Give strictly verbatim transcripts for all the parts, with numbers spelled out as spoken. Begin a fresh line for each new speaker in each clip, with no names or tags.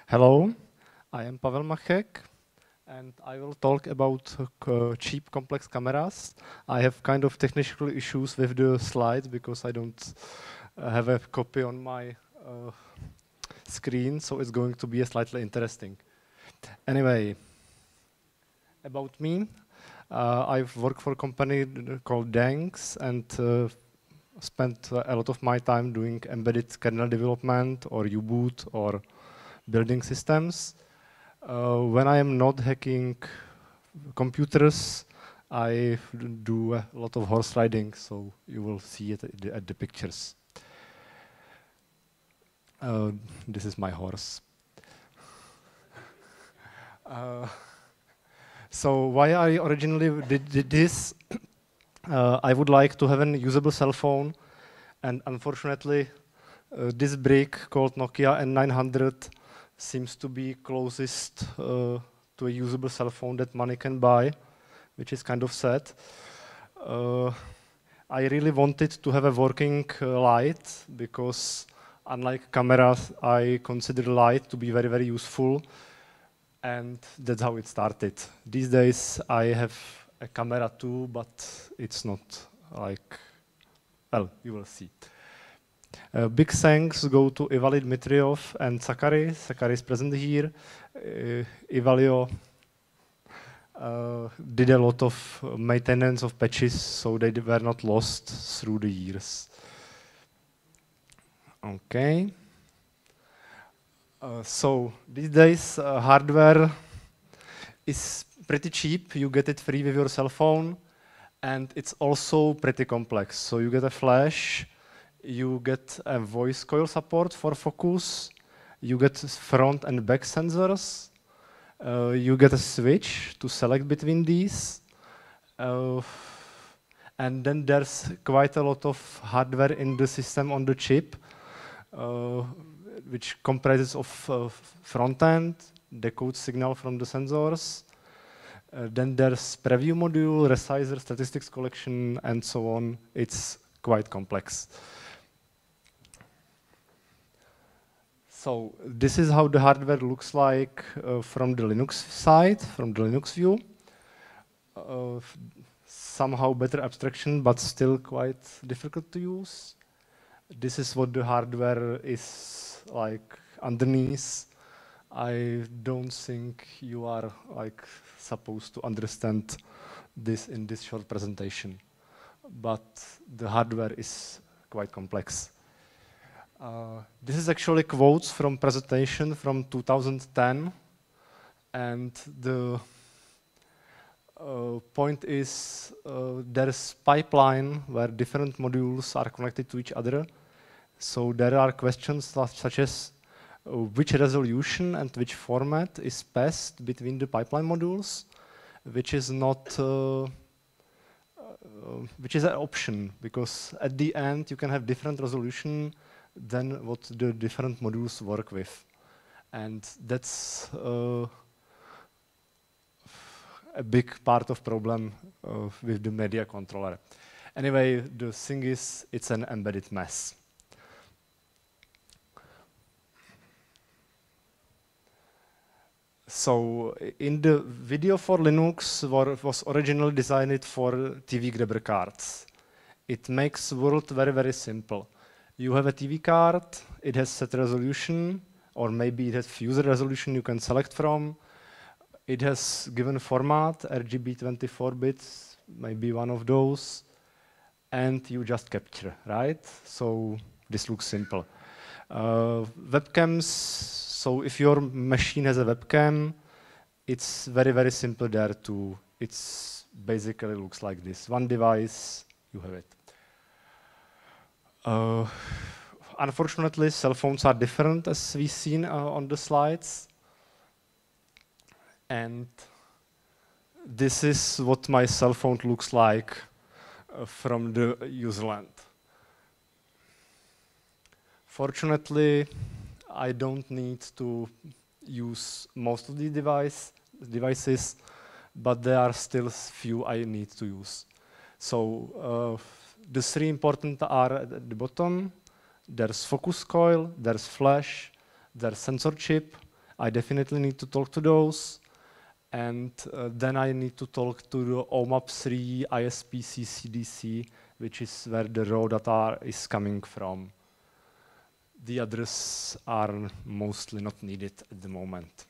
Hello, I am Pavel Machek, and I will talk about uh, cheap complex cameras. I have kind of technical issues with the slides because I don't uh, have a copy on my uh, screen, so it's going to be a slightly interesting. Anyway, about me, uh, I've worked for a company called D E N X and uh, spent a lot of my time doing embedded kernel development or U-boot or building systems. Uh, when I am not hacking computers, I do a lot of horse riding, so you will see it at the, at the pictures. Uh, this is my horse. uh, so why I originally did, did this, uh, I would like to have a usable cell phone, and unfortunately, uh, this brick called Nokia N nine hundred seems to be closest uh, to a usable cell phone that money can buy, which is kind of sad. Uh, I really wanted to have a working uh, light because unlike cameras, I consider light to be very, very useful, and that's how it started. These days, I have a camera too, but it's not like, well, you will see. Uh, big thanks go to Ivali Dmitriev and Sakari. Sakari is present here. Uh, Ivalio uh, did a lot of maintenance of patches, so they were not lost through the years. Okay. Uh, so these days, uh, hardware is pretty cheap. You get it free with your cell phone, and it's also pretty complex. So you get a flash. You get a voice coil support for focus, you get front and back sensors, uh, you get a switch to select between these, uh, and then there's quite a lot of hardware in the system on the chip, uh, which comprises of uh, front end, decodes signal from the sensors, uh, then there's preview module, resizer, statistics collection, and so on. It's quite complex. So this is how the hardware looks like uh, from the Linux side, from the Linux view. Uh, somehow better abstraction, but still quite difficult to use. This is what the hardware is like underneath. I don't think you are like supposed to understand this in this short presentation, but the hardware is quite complex. Uh, this is actually quotes from presentation from two thousand ten, and the uh, point is uh, there's pipeline where different modules are connected to each other. So there are questions such as uh, which resolution and which format is passed between the pipeline modules, which is not uh, uh, which is an option, because at the end you can have different resolution than what the different modules work with. And that's uh, a big part of problem uh, with the media controller. Anyway, the thing is, it's an embedded mess. So in the video for Linux war, was originally designed for T V grabber cards. It makes the world very, very simple. You have a T V card, it has set resolution, or maybe it has user resolution you can select from. It has given format, R G B twenty-four bits, maybe one of those, and you just capture, right? So this looks simple. Uh, webcams, so if your machine has a webcam, it's very, very simple there too. It's basically looks like this. One device, you have it. Uh, unfortunately, cell phones are different, as we've seen uh, on the slides. And this is what my cell phone looks like uh, from the user land. Fortunately, I don't need to use most of the device, devices, but there are still few I need to use. So uh, the three important are at the bottom. There's focus coil, there's flash, there's sensor chip, I definitely need to talk to those. And uh, then I need to talk to the O M A P three I S P C C D C, which is where the raw data is coming from. The others are mostly not needed at the moment.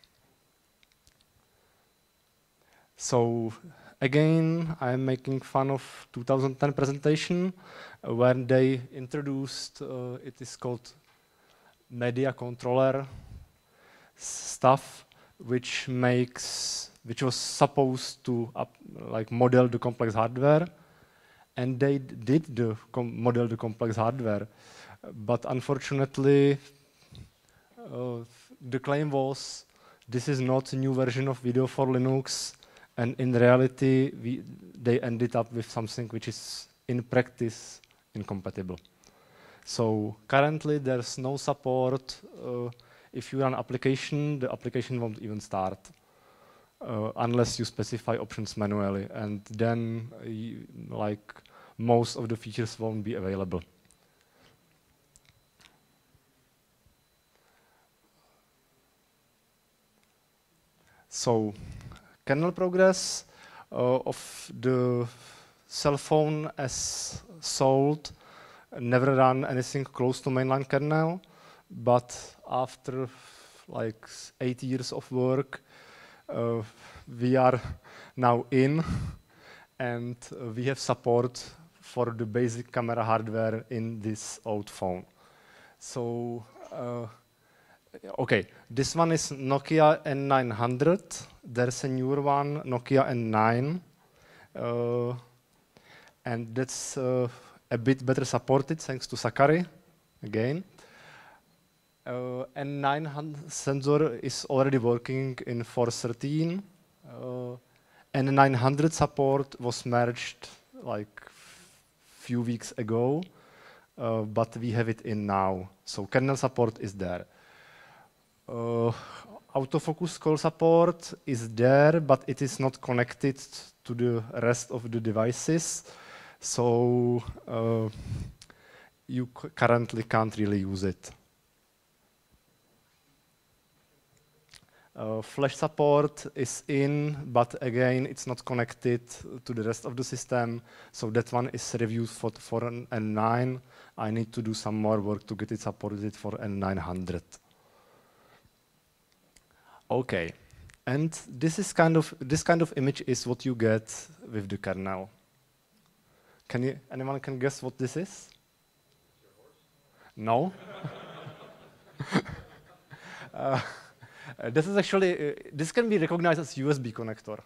So again, I'm making fun of two thousand ten presentation uh, when they introduced, uh, it is called media controller stuff, which makes, which was supposed to up, like model the complex hardware, and they did the com model the complex hardware, but unfortunately, uh, the claim was this is not a new version of video for Linux, and in reality, we, they ended up with something which is in practice incompatible. So currently, there's no support. Uh, if you run application, the application won't even start uh, unless you specify options manually, and then uh, you, like most of the features won't be available. So, kernel progress uh, of the cell phone as sold never ran anything close to mainline kernel, but after like eight years of work, uh, we are now in, and uh, we have support for the basic camera hardware in this old phone. So, uh, okay, this one is Nokia N nine hundred. There's a newer one, Nokia N nine, uh, and that's uh, a bit better supported thanks to Sakari, again. Uh, N nine hundred sensor is already working in four thirteen. Uh, N nine hundred support was merged like few weeks ago, uh, but we have it in now. So kernel support is there. Uh, autofocus call support is there, but it is not connected to the rest of the devices. So uh, you currently can't really use it. Uh, flash support is in, but again, it's not connected to the rest of the system. So that one is reviewed for, for an N nine. I need to do some more work to get it supported for N nine hundred. Okay, and this is kind of this kind of image is what you get with the kernel. Can you anyone can guess what this is? No. uh, Uh, this is actually, uh, this can be recognized as U S B connector,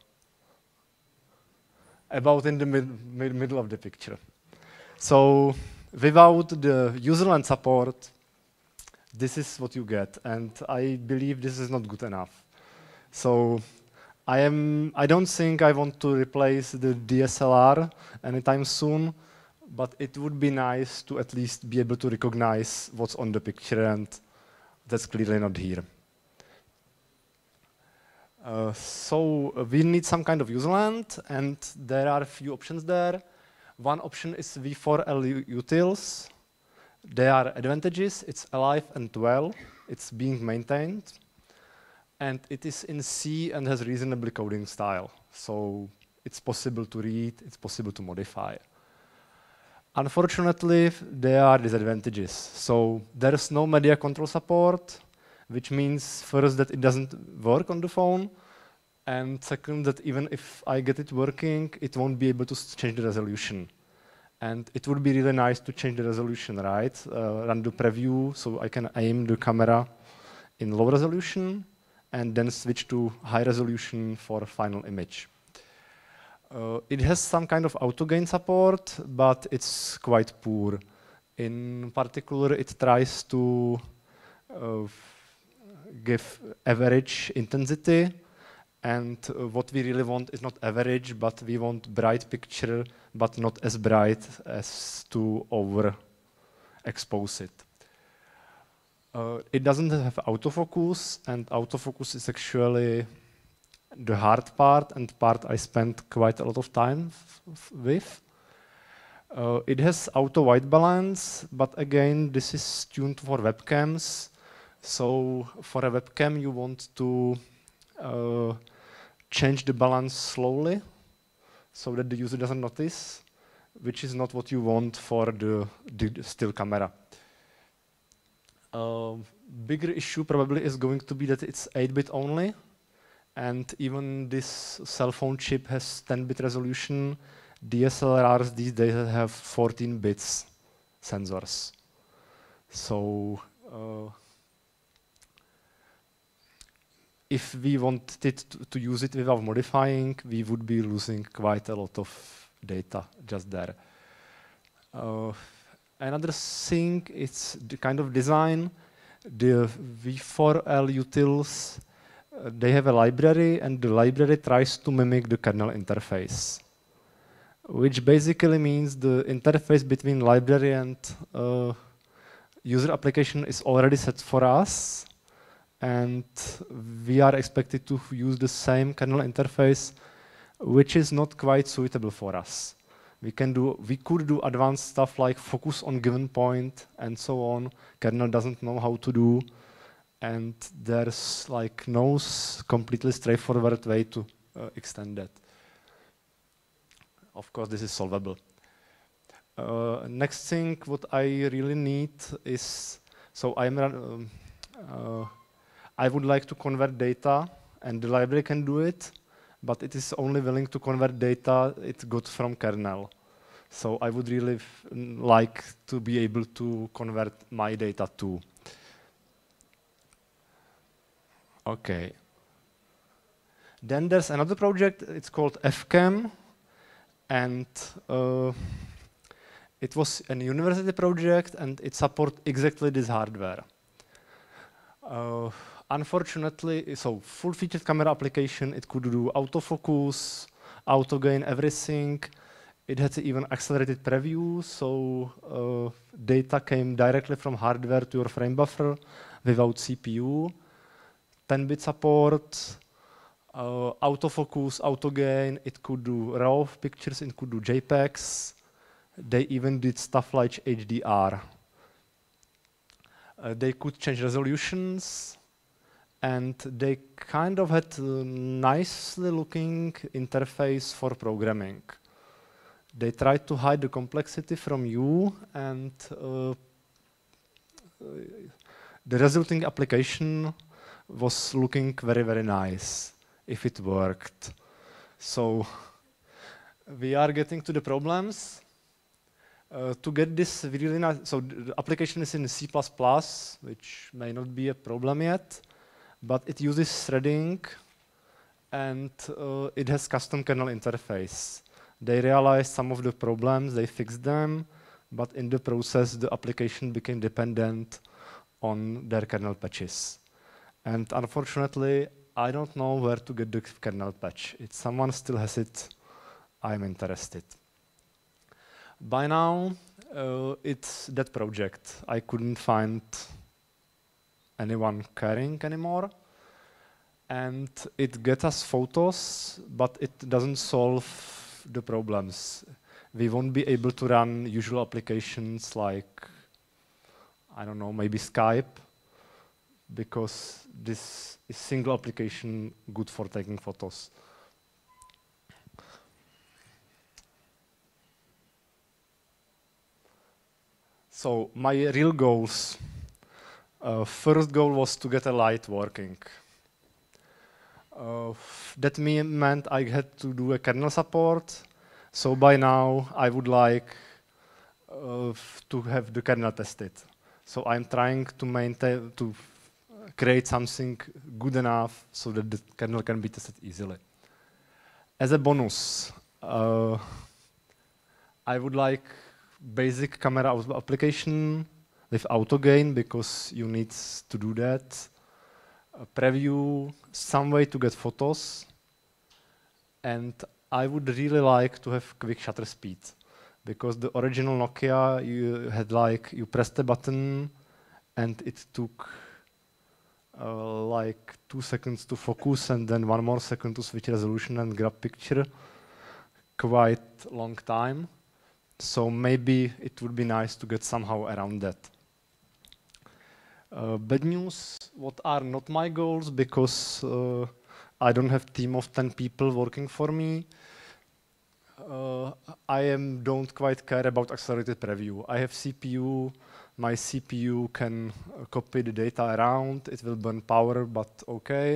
about in the mid, mid, middle of the picture. So without the userland support, this is what you get, and I believe this is not good enough. So I am, I don't think I want to replace the D S L R anytime soon, but it would be nice to at least be able to recognize what's on the picture, and that's clearly not here. Uh, so uh, we need some kind of userland, and there are a few options there. One option is v four L utils. There are advantages. It's alive and well. It's being maintained, and it is in C and has reasonable coding style. So it's possible to read. It's possible to modify. Unfortunately, there are disadvantages. So there is no media control support, which means first that it doesn't work on the phone, and second that even if I get it working, it won't be able to change the resolution. And it would be really nice to change the resolution, right? Uh, run the preview so I can aim the camera in low resolution and then switch to high resolution for a final image. Uh, it has some kind of auto gain support, but it's quite poor. In particular, it tries to uh, give average intensity, and uh, what we really want is not average, but we want bright picture, but not as bright as to overexpose it. Uh, it doesn't have autofocus, and autofocus is actually the hard part and part I spent quite a lot of time with. Uh, it has auto white balance, but again, this is tuned for webcams, So for a webcam, you want to uh, change the balance slowly so that the user doesn't notice, which is not what you want for the, the still camera. Uh, bigger issue probably is going to be that it's eight bit only, and even this cell phone chip has ten bit resolution. D S L Rs these days have fourteen bits sensors. So uh, if we wanted to, to use it without modifying, we would be losing quite a lot of data just there. Uh, another thing is the kind of design. The V four L utils, uh, they have a library, and the library tries to mimic the kernel interface, which basically means the interface between library and uh, user application is already set for us, and we are expected to use the same kernel interface, which is not quite suitable for us. We can do, we could do advanced stuff like focus on given point and so on. Kernel doesn't know how to do, and there's like no completely straightforward way to uh, extend that. Of course, this is solvable. Uh, next thing, what I really need is, so I'm, um, uh, I would like to convert data, and the library can do it, but it is only willing to convert data it got from kernel. So I would really f like to be able to convert my data too. Okay. Then there's another project, it's called F cam, and uh, it was a university project, and it supports exactly this hardware. Uh, unfortunately, so full-featured camera application, it could do autofocus, auto gain, everything. It had even accelerated preview, so uh, data came directly from hardware to your frame buffer without C P U. ten bit support, uh, autofocus, auto gain. It could do RAW pictures, it could do JPEGs. They even did stuff like H D R. Uh, they could change resolutions, and they kind of had a nicely looking interface for programming. They tried to hide the complexity from you, and uh, the resulting application was looking very, very nice if it worked. So we are getting to the problems. Uh, to get this really nice, so the application is in C plus plus, which may not be a problem yet, but it uses threading, and uh, it has custom kernel interface. They realized some of the problems, they fixed them, but in the process, the application became dependent on their kernel patches. And unfortunately, I don't know where to get the kernel patch. If someone still has it, I'm interested. By now, uh, it's that project. I couldn't find anyone caring anymore. And it gets us photos, but it doesn't solve the problems. We won't be able to run usual applications like, I don't know, maybe Skype, because this is single application good for taking photos. So my real goals. Uh, first goal was to get a light working. Uh, that me meant I had to do a kernel support. So by now I would like uh, to have the kernel tested. So I'm trying to maintain, to create something good enough so that the kernel can be tested easily. As a bonus, uh, I would like basic camera application with auto gain, because you need to do that. A preview, some way to get photos, and I would really like to have quick shutter speed, because the original Nokia, you had like, you pressed the button and it took uh, like two seconds to focus and then one more second to switch resolution and grab picture, quite long time. So maybe it would be nice to get somehow around that. Uh, bad news, what are not my goals, because uh, I don't have a team of ten people working for me. Uh, I am, don't quite care about accelerated preview. I have C P U, my C P U can uh, copy the data around, it will burn power, but okay.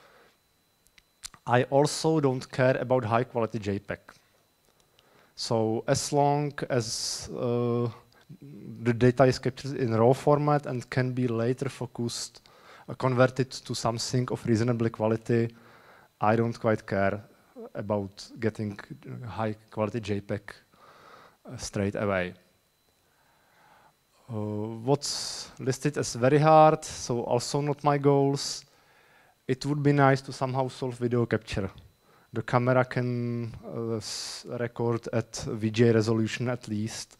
I also don't care about high quality JPEG. So as long as uh, the data is captured in raw format and can be later focused, uh, converted to something of reasonable quality, I don't quite care about getting high quality JPEG uh, straight away. Uh, what's listed as very hard, so also not my goals. It would be nice to somehow solve video capture. The camera can uh, record at V G A resolution at least,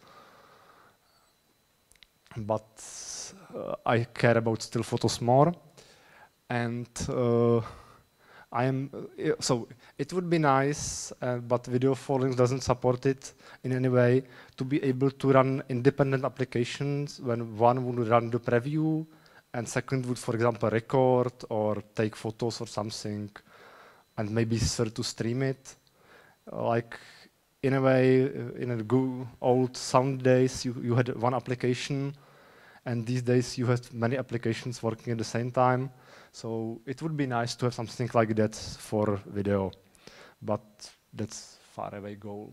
but uh, I care about still photos more. And uh, I am, uh, so it would be nice, uh, but video for Linux doesn't support it in any way, to be able to run independent applications when one would run the preview and second would, for example, record or take photos or something, and maybe third to stream it. Uh, like in a way, uh, in a good old sound days, you, you had one application, and these days you have many applications working at the same time. So it would be nice to have something like that for video, but that's far away goal.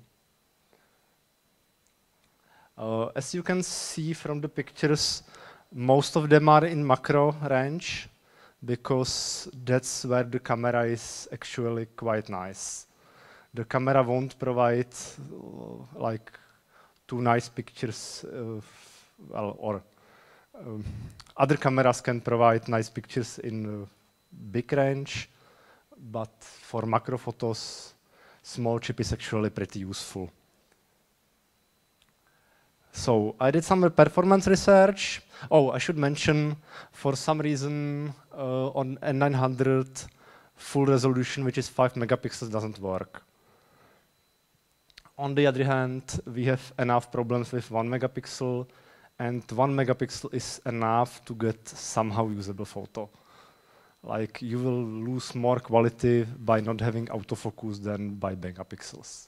Uh, as you can see from the pictures, most of them are in macro range, because that's where the camera is actually quite nice. The camera won't provide uh, like two nice pictures, uh, well, or um, other cameras can provide nice pictures in uh, big range, but for macro photos, small chip is actually pretty useful. So I did some performance research. Oh, I should mention, for some reason, uh, on N nine hundred, full resolution, which is five megapixels, doesn't work. On the other hand, we have enough problems with one megapixel, and one megapixel is enough to get somehow usable photo. Like, you will lose more quality by not having autofocus than by megapixels.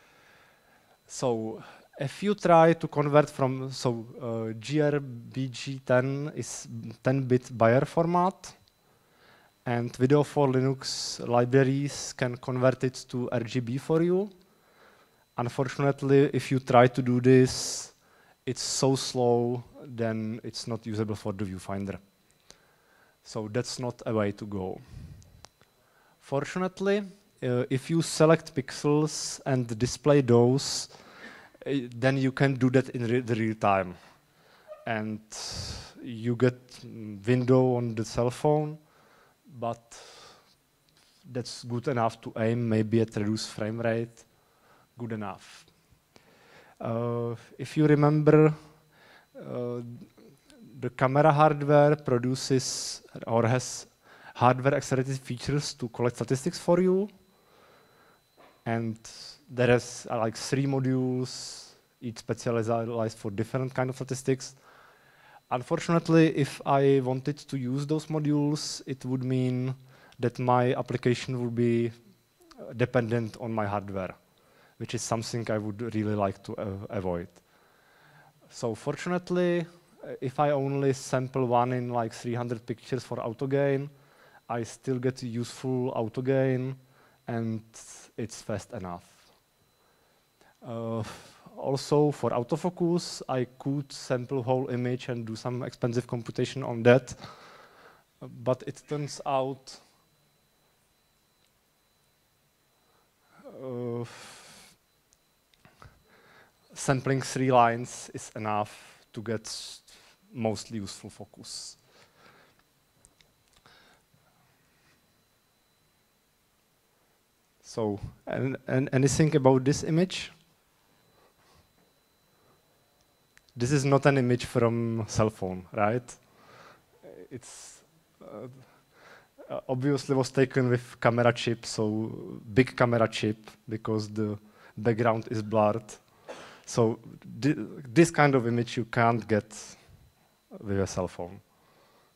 So if you try to convert from, so uh, G R B G ten is ten bit Bayer format, and Video for Linux libraries can convert it to R G B for you. Unfortunately, if you try to do this, it's so slow, then it's not usable for the viewfinder. So that's not a way to go. Fortunately, uh, if you select pixels and display those, uh, then you can do that in re the real time. And you get window on the cell phone, but that's good enough to aim maybe at reduced frame rate, good enough. Uh, if you remember, uh, the camera hardware produces or has hardware accelerated features to collect statistics for you. And there is uh, like three modules, each specialized for different kind of statistics. Unfortunately, if I wanted to use those modules, it would mean that my application would be dependent on my hardware, which is something I would really like to uh, avoid. So fortunately, if I only sample one in like three hundred pictures for auto gain, I still get useful auto gain, and it's fast enough. Uh, also, for autofocus, I could sample whole image and do some expensive computation on that, but it turns out uh, sampling three lines is enough to get mostly useful focus. So, and, and anything about this image? This is not an image from cell phone, right? It's uh, obviously was taken with camera chip, so big camera chip, because the background is blurred. So this kind of image you can't get with a cell phone.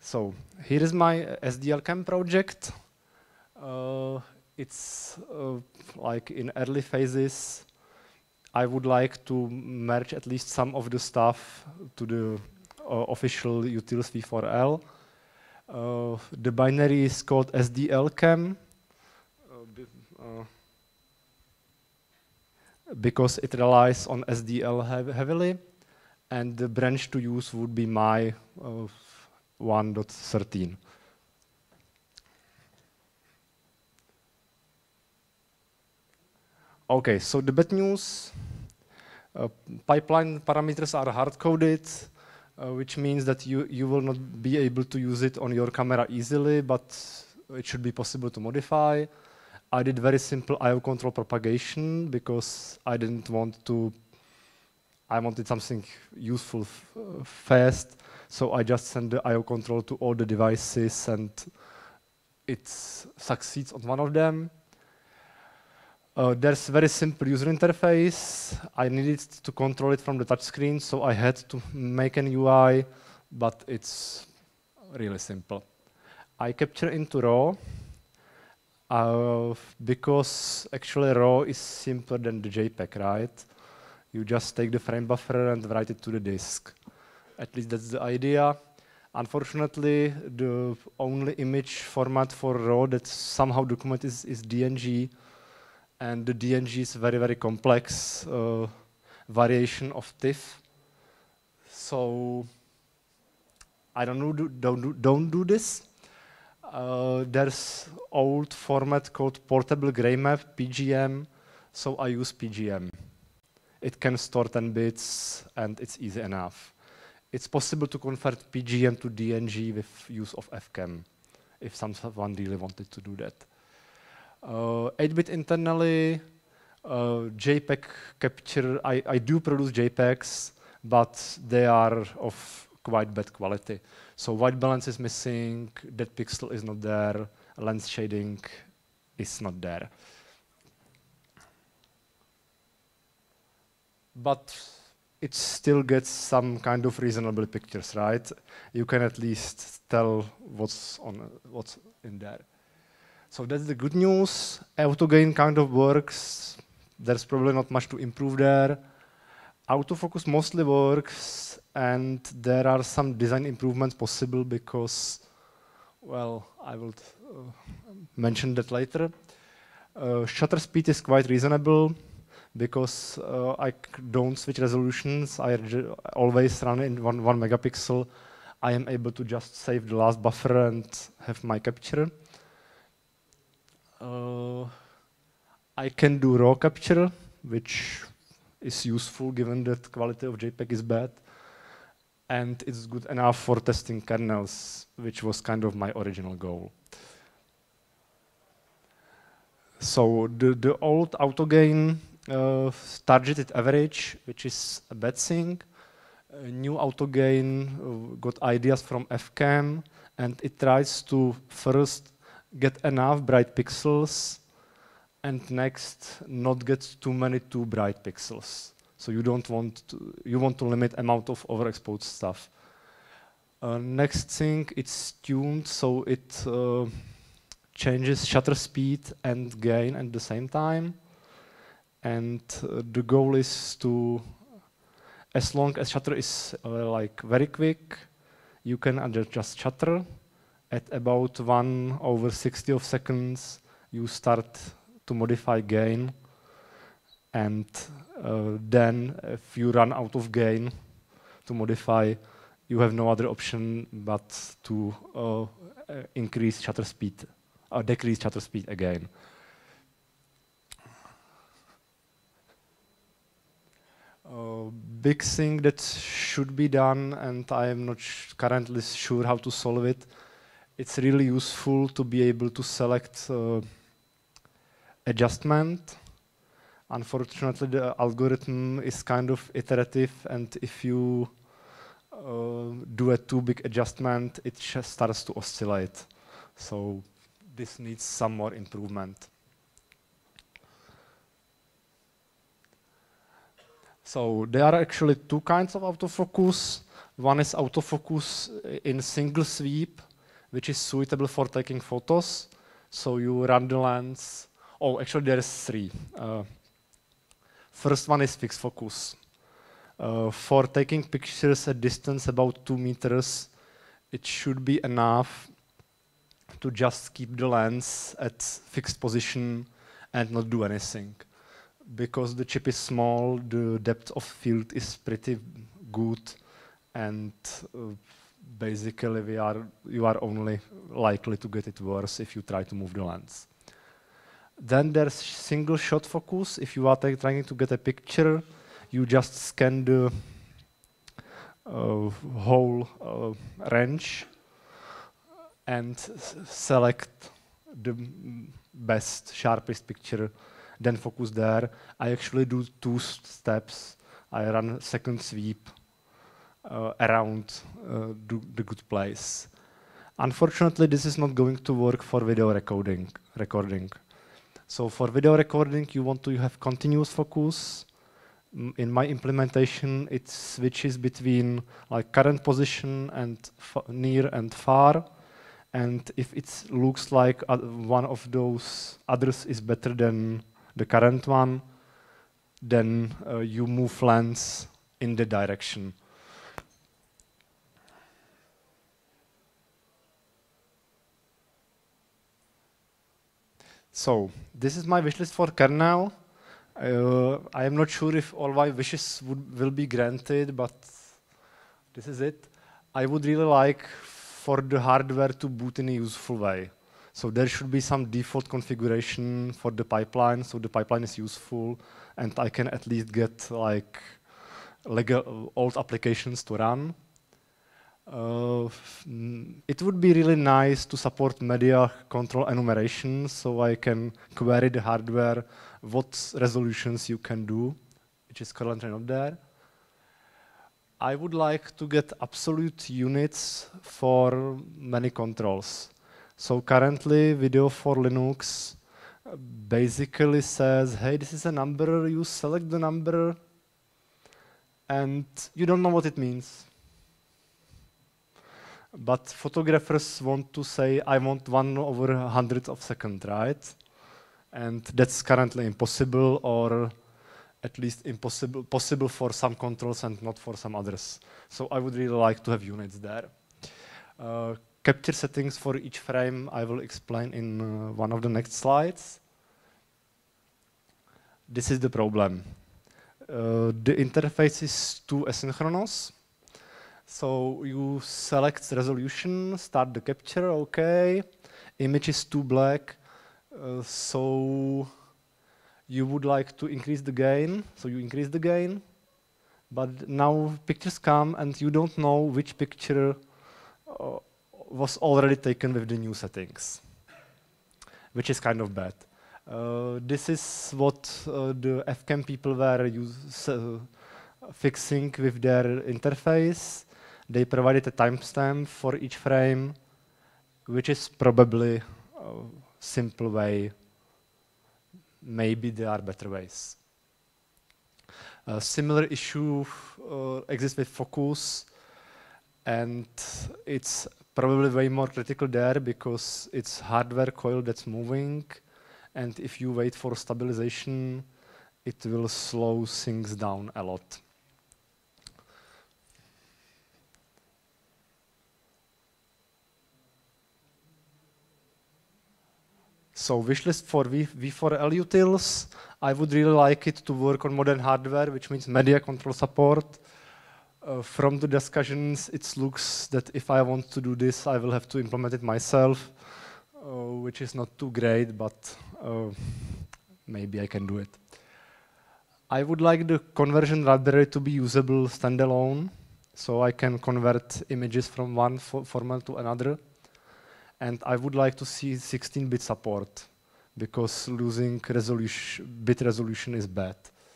So here is my S D L cam project. Uh, it's uh, like in early phases. I would like to merge at least some of the stuff to the uh, official utils v four L. Uh, the binary is called S D L cam uh, uh, because it relies on S D L hev heavily, and the branch to use would be my uh, one point thirteen. Okay, so the bad news, uh, pipeline parameters are hard-coded, uh, which means that you, you will not be able to use it on your camera easily, but it should be possible to modify. I did very simple I O control propagation because I didn't want to, I wanted something useful uh, fast, so I just sent the I O control to all the devices and it succeeds on one of them. Uh, there's very simple user interface. I needed to control it from the touchscreen, so I had to make an U I, but it's really simple. I capture into RAW uh, because actually RAW is simpler than the JPEG, right? You just take the frame buffer and write it to the disk. At least that's the idea. Unfortunately, the only image format for RAW that somehow documented is, is D N G. And the D N G is very, very complex uh, variation of TIFF. So I don't know, do, don't, do, don't do this. Uh, there's old format called portable gray map, P G M, so I use P G M. It can store ten bits and it's easy enough. It's possible to convert P G M to D N G with use of F cam, if someone really wanted to do that. eight bit uh, internally, uh, JPEG capture, I, I do produce JPEGs, but they are of quite bad quality. So white balance is missing, dead pixel is not there, lens shading is not there. But it still gets some kind of reasonable pictures, right? You can at least tell what's, on, what's in there. So that's the good news. Autogain kind of works. There's probably not much to improve there. Autofocus mostly works, and there are some design improvements possible because, well, I will uh, mention that later. Uh, shutter speed is quite reasonable because uh, I don't switch resolutions. I always run in one, one megapixel. I am able to just save the last buffer and have my capture. Uh, I can do raw capture, which is useful given that quality of JPEG is bad. And it's good enough for testing kernels, which was kind of my original goal. So the, the old autogain uh, targeted average, which is a bad thing. Uh, new autogain uh, got ideas from F cam, and it tries to first get enough bright pixels, and next not get too many too bright pixels. So you don't want to, you want to limit amount of overexposed stuff. Uh, next thing, it's tuned so it uh, changes shutter speed and gain at the same time. And uh, the goal is to, as long as shutter is uh, like very quick, you can adjust shutter. At about one over sixty of seconds, you start to modify gain. And uh, then if you run out of gain to modify, you have no other option but to uh, increase shutter speed, or decrease shutter speed again. Uh, big thing that should be done, and I am not sh currently sure how to solve it. It's really useful to be able to select uh, adjustment. Unfortunately, the algorithm is kind of iterative, and if you uh, do a too big adjustment, it just starts to oscillate. So this needs some more improvement. So there are actually two kinds of autofocus. One is autofocus in single sweep, which is suitable for taking photos. So you run the lens. Oh, actually there is three. Uh, first one is fixed focus. Uh, for taking pictures at distance about two meters, it should be enough to just keep the lens at fixed position and not do anything. Because the chip is small, the depth of field is pretty good, and uh, basically we are, you are only likely to get it worse if you try to move the lens. Then there's single shot focus. If you are trying to get a picture, you just scan the uh, whole uh, range and select the best, sharpest picture, then focus there. I actually do two steps. I run second sweep uh, around uh, the, the good place. Unfortunately, this is not going to work for video recording. recording. So for video recording, you want to have continuous focus. In my implementation, it switches between like current position and near and far. And if it looks like uh, one of those others is better than the current one, then uh, you move lens in the direction. So this is my wishlist for kernel. Uh, I am not sure if all my wishes would, will be granted, but this is it. I would really like for the hardware to boot in a useful way. So there should be some default configuration for the pipeline, so the pipeline is useful, and I can at least get like legal old applications to run. Uh, it would be really nice to support media control enumeration, so I can query the hardware what resolutions you can do, which is currently not there. I would like to get absolute units for many controls. So currently, video for Linux basically says, hey, this is a number, you select the number, and you don't know what it means. But photographers want to say, I want one over a hundredth of a second, right? And that's currently impossible, or at least impossible, possible for some controls and not for some others. So I would really like to have units there. Uh, capture settings for each frame I will explain in uh, one of the next slides. This is the problem. Uh, the interface is too asynchronous. So you select resolution, start the capture, okay. Image is too black, uh, so you would like to increase the gain, so you increase the gain, but now pictures come and you don't know which picture uh, was already taken with the new settings, which is kind of bad. Uh, this is what uh, the F cam people were use, uh, fixing with their interface. They provided a timestamp for each frame, which is probably a simple way. Maybe there are better ways. A similar issue uh, exists with focus, and it's probably way more critical there because it's hardware coil that's moving, and if you wait for stabilization, it will slow things down a lot. So wishlist for v four L utils. I would really like it to work on modern hardware, which means media control support. Uh, from the discussions, it looks that if I want to do this, I will have to implement it myself, uh, which is not too great, but uh, maybe I can do it. I would like the conversion library to be usable standalone, so I can convert images from one fo format to another. And I would like to see sixteen bit support, because losing resolution, bit resolution is bad.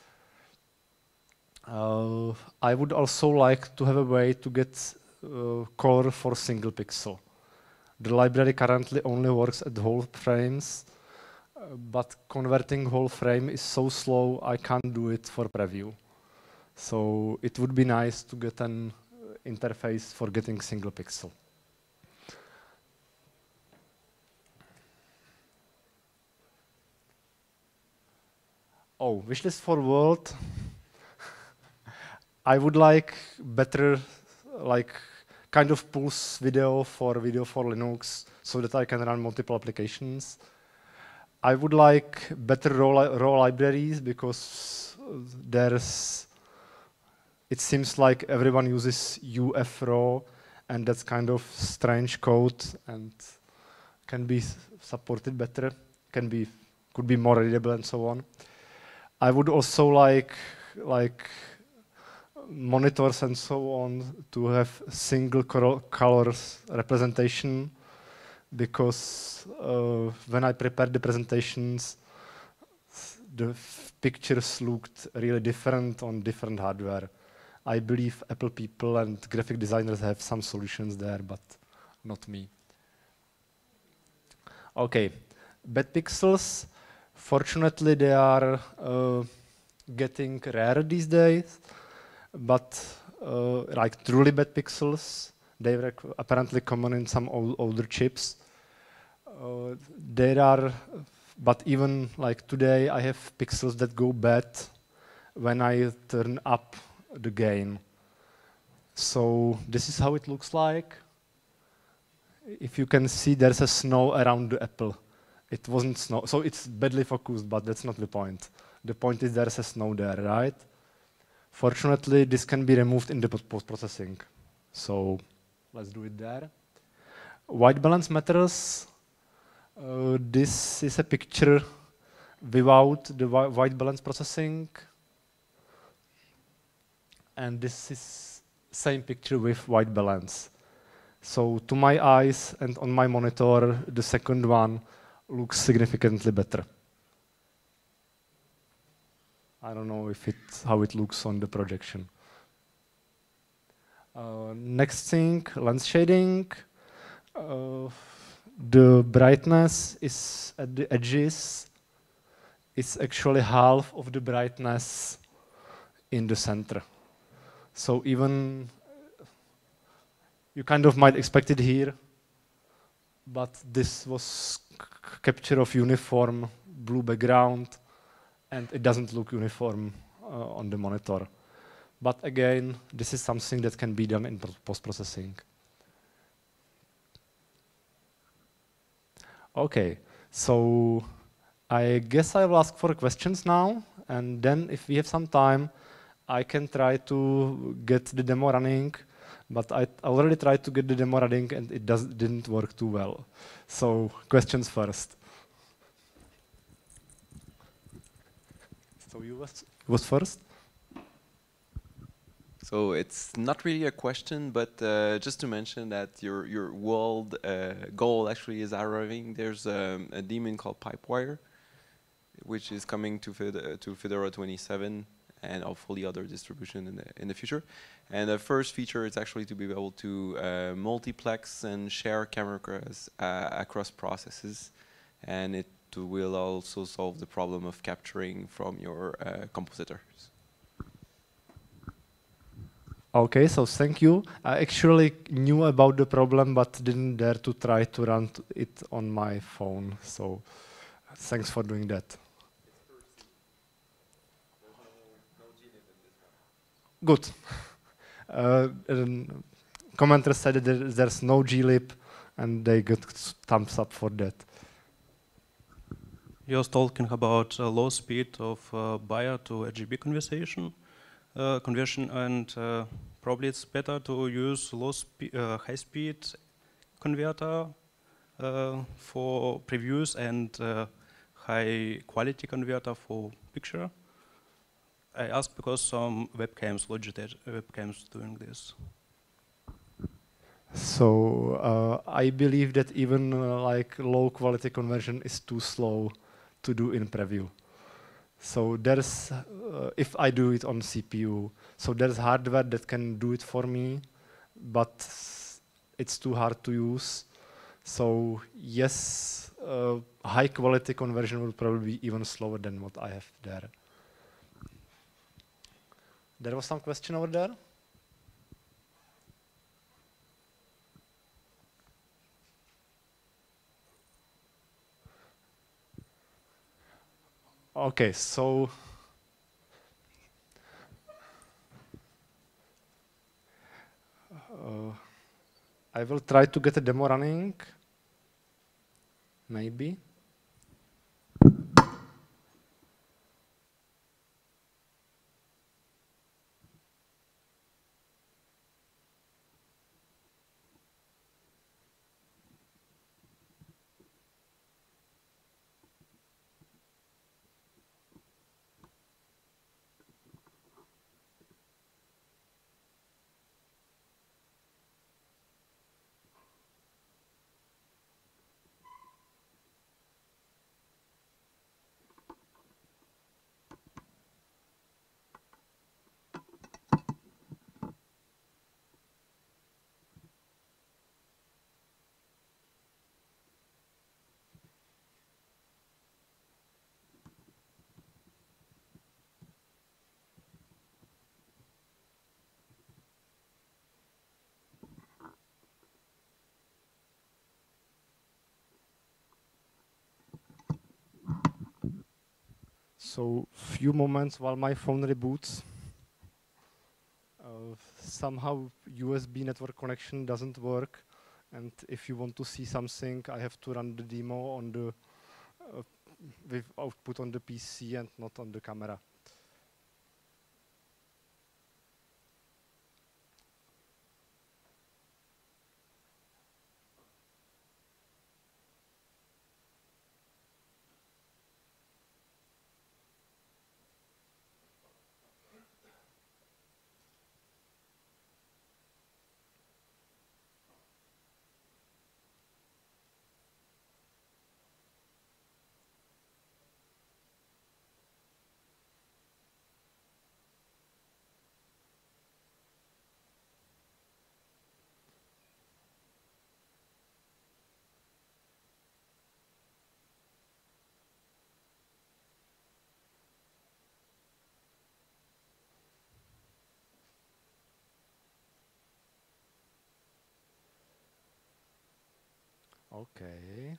Uh, I would also like to have a way to get uh, color for single pixel. The library currently only works at whole frames, uh, but converting whole frame is so slow I can't do it for preview. So it would be nice to get an interface for getting single pixel. Oh, wishlist for world. I would like better, like, kind of pulse video for video for Linux so that I can run multiple applications. I would like better raw, li raw libraries because there's, it seems like everyone uses U F raw, and that's kind of strange code and can be supported better, can be, could be more readable and so on. I would also like, like monitors and so on to have single colors representation, because uh, when I prepared the presentations, the pictures looked really different on different hardware. I believe Apple people and graphic designers have some solutions there, but not me. Okay, bad pixels. Fortunately, they are uh, getting rare these days, but uh, like truly bad pixels, they were apparently common in some old, older chips. Uh, there are, but even like today, I have pixels that go bad when I turn up the gain. So this is how it looks like. If you can see, there's a snow around the apple. It wasn't snow, so it's badly focused, but that's not the point. The point is there's a snow there, right? Fortunately, this can be removed in the post-processing. So let's do it there. White balance matters. Uh, this is a picture without the white balance processing. And this is same picture with white balance. So to my eyes and on my monitor, the second one looks significantly better. I don't know if it how it looks on the projection. Uh, next thing, lens shading. Uh, the brightness is at the edges. It's actually half of the brightness in the center. So even you kind of might expect it here, but this was capture of uniform blue background, and it doesn't look uniform uh, on the monitor. But again, this is something that can be done in post-processing. Okay, so I guess I will ask for questions now, and then if we have some time, I can try to get the demo running, but I already tried to get the demo running and it does, didn't work too well. So questions first. So you was, was first?
So it's not really a question, but uh, just to mention that your your world uh, goal actually is arriving. There's um, a daemon called Pipewire, which is coming to Fed to Fedora twenty-seven and hopefully other distribution in the in the future. And the first feature is actually to be able to uh, multiplex and share cameras uh, across processes, and it will also solve the problem of capturing from your uh, compositors.
Okay, so thank you. I actually knew about the problem, but didn't dare to try to run it on my phone. So thanks for doing that. Good. Uh, commenters said that there, there's no glib, and they got thumbs up for that.
You're talking about uh, low speed of uh, buyer to R G B conversation. Uh, conversion, and uh, probably it's better to use low spe uh, high speed converter uh, for previews and uh, high quality converter for picture. I ask because some webcams, Logitech webcams, doing this.
So uh, I believe that even uh, like low quality conversion is too slow to do in preview. So there's, uh, if I do it on C P U, so there's hardware that can do it for me, but it's too hard to use. So yes, uh, high quality conversion will probably be even slower than what I have there. There was some question over there? Okay, so uh, I will try to get a demo running, maybe. So few moments while my phone reboots. Uh, somehow U S B network connection doesn't work, and if you want to see something, I have to run the demo on the uh, with output on the P C and not on the camera. Okay.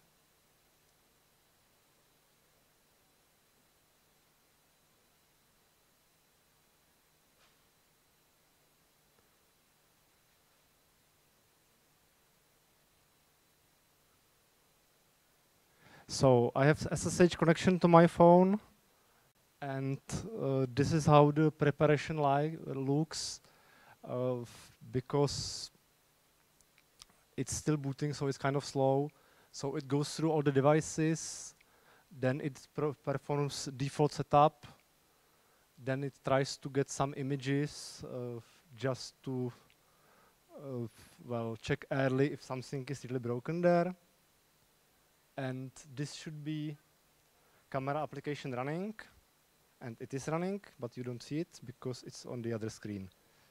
So I have S S H connection to my phone, and uh, this is how the preparation like looks, uh, because it's still booting, so it's kind of slow. So it goes through all the devices, then it performs default setup, then it tries to get some images uh, just to uh, well check early if something is really broken there. And this should be camera application running, and it is running, but you don't see it because it's on the other screen.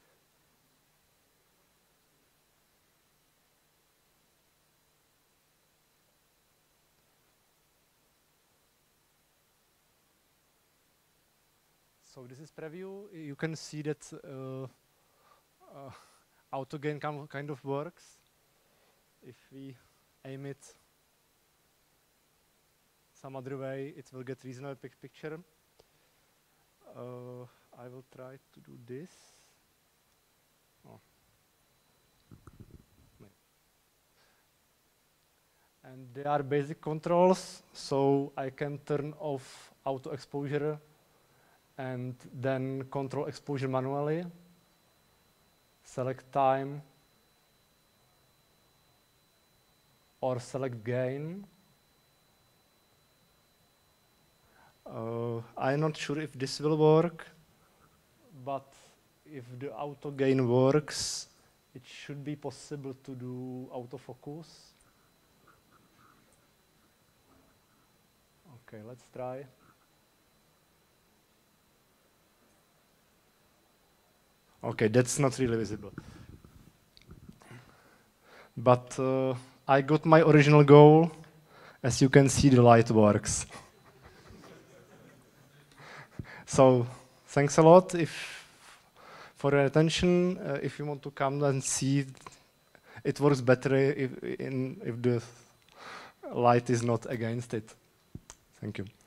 So this is preview. You can see that uh, uh, auto gain kind of works. If we aim it some other way, it will get reasonable pic picture. Uh, I will try to do this. Oh. And they are basic controls, so I can turn off auto exposure and then control exposure manually. Select time or select gain. Uh, I'm not sure if this will work, but if the auto gain works, it should be possible to do autofocus. Okay, let's try. Okay, that's not really visible. But uh, I got my original goal. As you can see, the light works. So thanks a lot if, for your attention. Uh, if you want to come and see, it works better if, in, if the light is not against it. Thank you.